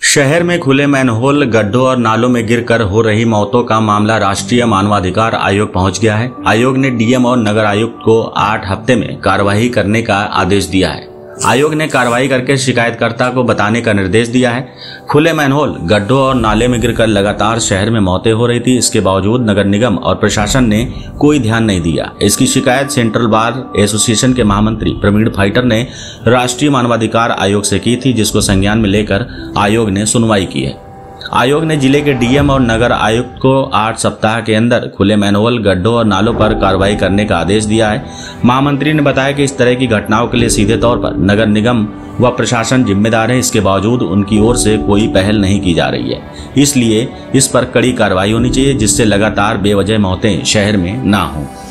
शहर में खुले मैनहोल, गड्ढों और नालों में गिरकर हो रही मौतों का मामला राष्ट्रीय मानवाधिकार आयोग पहुंच गया है। आयोग ने डीएम और नगर आयुक्त को 8 हफ्ते में कार्रवाई करने का आदेश दिया है। आयोग ने कार्रवाई करके शिकायतकर्ता को बताने का निर्देश दिया है। खुले मैनहोल, गड्ढों और नाले में गिरकर लगातार शहर में मौतें हो रही थी। इसके बावजूद नगर निगम और प्रशासन ने कोई ध्यान नहीं दिया। इसकी शिकायत सेंट्रल बार एसोसिएशन के महामंत्री प्रवीण फाइटर ने राष्ट्रीय मानवाधिकार आयोग से की थी, जिसको संज्ञान में लेकर आयोग ने सुनवाई की है। आयोग ने जिले के डीएम और नगर आयुक्त को 8 सप्ताह के अंदर खुले मैनहोल, गड्ढों और नालों पर कार्रवाई करने का आदेश दिया है। महामंत्री ने बताया कि इस तरह की घटनाओं के लिए सीधे तौर पर नगर निगम व प्रशासन जिम्मेदार है। इसके बावजूद उनकी ओर से कोई पहल नहीं की जा रही है, इसलिए इस पर कड़ी कार्रवाई होनी चाहिए, जिससे लगातार बेवजह मौतें शहर में ना हों।